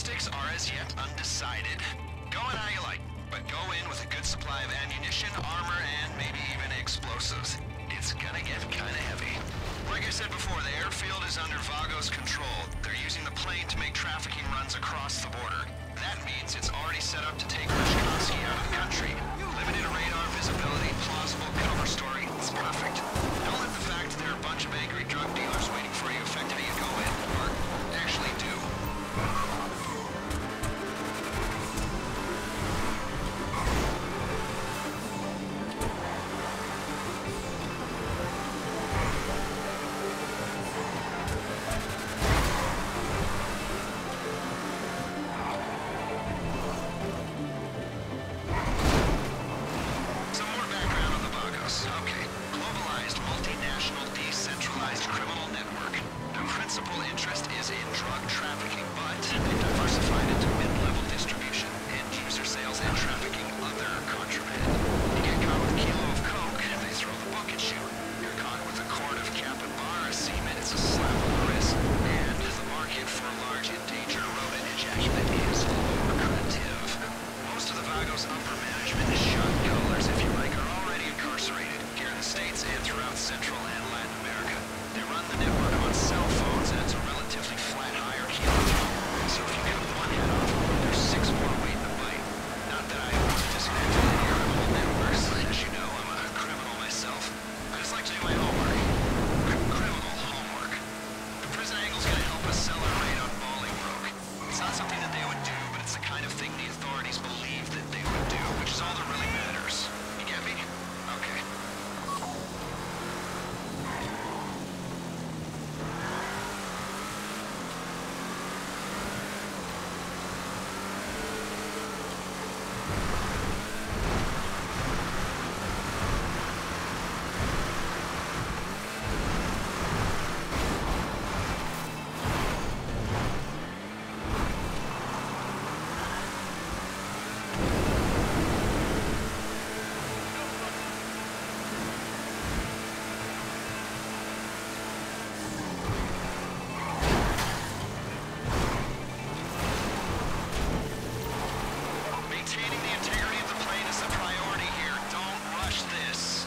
logistics are as yet undecided. Go in how you like, but go in with a good supply of ammunition, armor, and maybe even explosives. It's gonna get kinda heavy. Like I said before, the airfield is under Vago's control. They're using the plane to make trafficking runs across the border. That means it's already set up to take Rishkovsky out of the country. Limited radar visibility, plausible cover story, it's perfect. Don't let the fact there are a bunch of angry drug dealers waiting for you affect how you go in, or actually do. Okay. Globalized, multinational, decentralized criminal network. Their principal interest is in drug trafficking, but they diversified into mid-level distribution, end-user sales, and trafficking other contraband. You get caught with a kilo of coke, they throw the book at you. You're caught with a quart of capybara semen, it's a slap on the wrist. And the market for large endangered rodent ejaculate is lucrative. Most of the Vagos upper management is shot callers, if you like, are already incarcerated here in the States and throughout Central and Latin America. They run the network on cell phones, and it's a relatively flat hierarchy. So if you cut one head off, there's 6 more waiting to bite. Not that I want to disconnect any of the whole networks. As you know, I'm a criminal myself. I just like to do my homework. Criminal homework. The prison angle's gonna help us sell our raid on Bolingbroke. It's not something that they would do, but it's the kind of thing the authorities believe that they would do, which is all that really matters. You get me? Okay. Maintaining the integrity of the plane is the priority here. Don't rush this.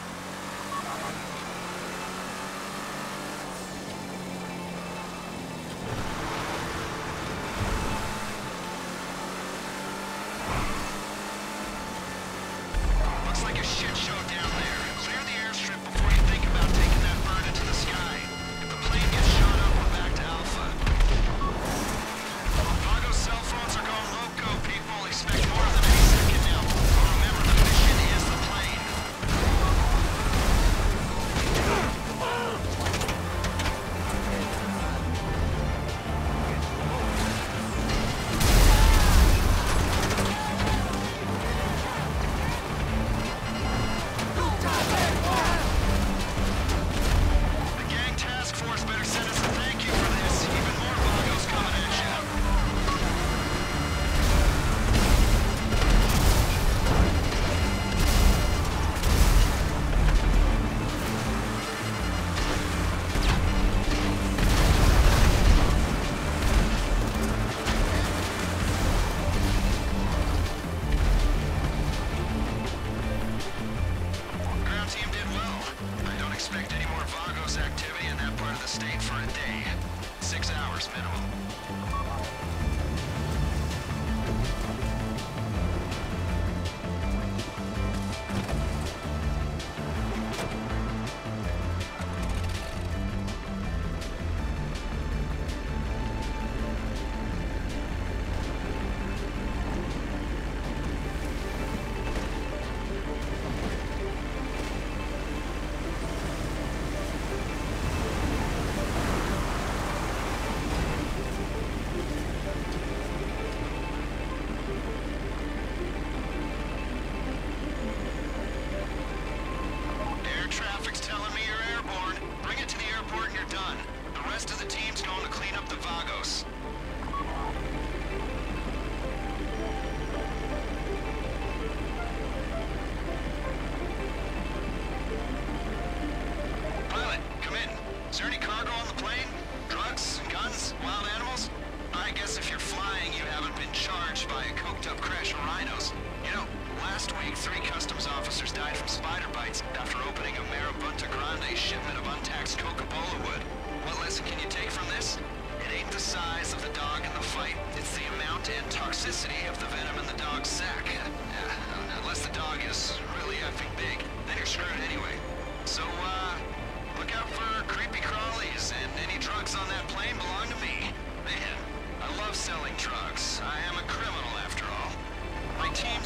Looks like a shit show down there. Clear the airstrip before you think about taking that bird into the sky. If the plane gets shot up, we're back to Alpha. Vago's cell phones are going loco, people. Expect more of them any second now. Remember, the mission is the plane.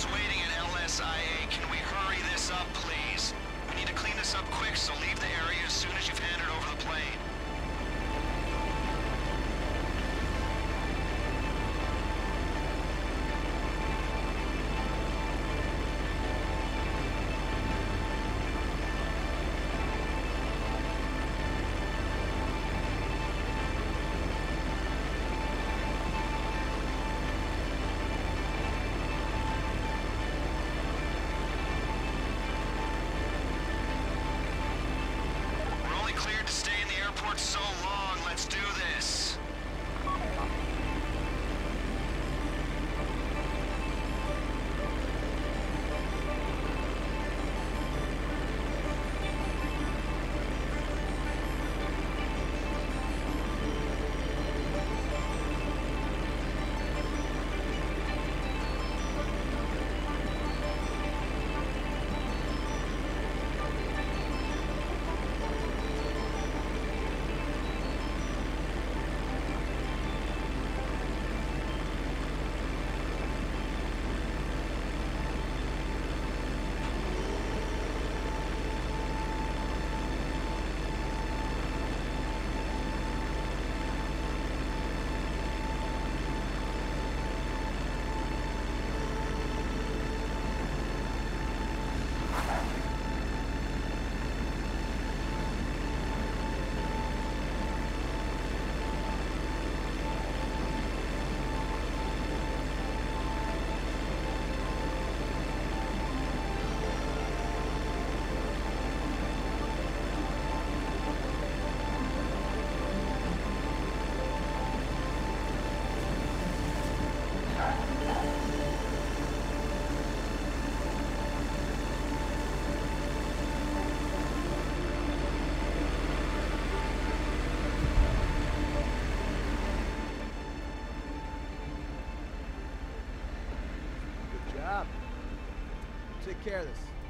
Everyone's waiting at LSIA. Can we hurry this up, please? We need to clean this up quick, so leave the area as soon as you've handed over the plane. So long, let's do this. Good job. Take care of this.